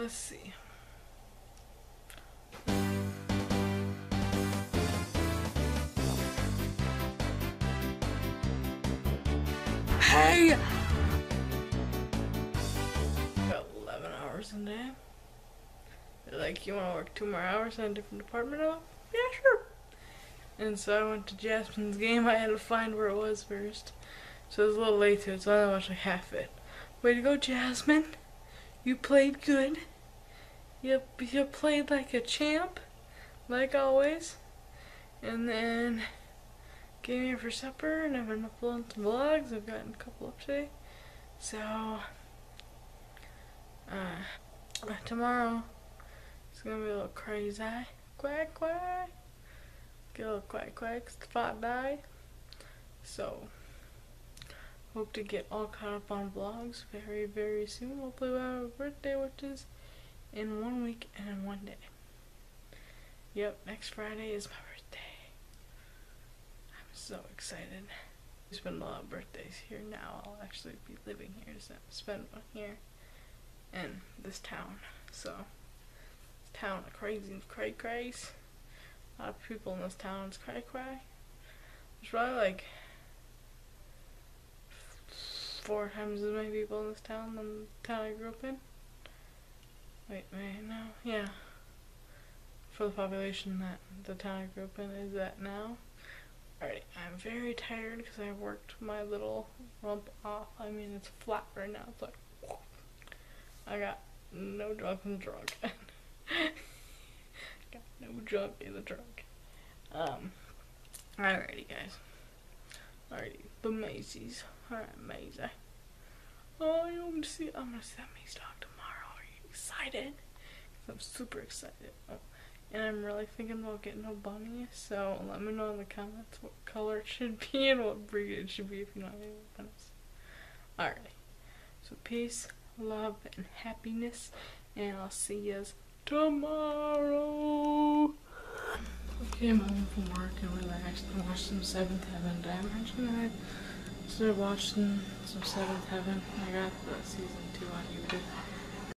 let's see. Hey! Got 11 hours a day. They're like, you want to work 2 more hours in a different department? Oh, yeah, sure. And so I went to Jasmine's game. I had to find where it was first. So I was a little late to it, so I only watched like half it. Way to go, Jasmine. You played good. You played like a champ, like always. And then came here for supper, and I've been uploading some vlogs. I've gotten a couple up today. So, tomorrow it's gonna be a little crazy. Quack, quack. Get a little quack, quack, spot die. So, hope to get all caught up on vlogs very, very soon. Hopefully by my birthday, which is in 1 week and in 1 day. Yep, next Friday is my birthday. I'm so excited. I spend a lot of birthdays here now. I'll actually be living here, so I'll spend one here in this town. So, this town is crazy, cray. A lot of people in this town, it's cray. There's probably like 4 times as many people in this town than the town I grew up in. Wait, no, yeah. For the population that the town I grew up in is at now. Alright, I'm very tired because I worked my little rump off. I mean, it's flat right now. It's like, I got no junk in the trunk. Got no junk in the trunk. Alrighty, guys. Alrighty, the Macy's. Alright, Macy. Oh, I'm gonna see that Macy's dog tomorrow. Are you excited? I'm super excited. Oh, and I'm really thinking about getting a bunny. So let me know in the comments what color it should be and what breed it should be if you know any bunnies. Alright. So peace, love, and happiness. And I'll see you tomorrow. Okay, I'm home from work and relaxed and watched some 7th Heaven. Did I mention that I started watching some 7th Heaven? I got the season 2 on YouTube.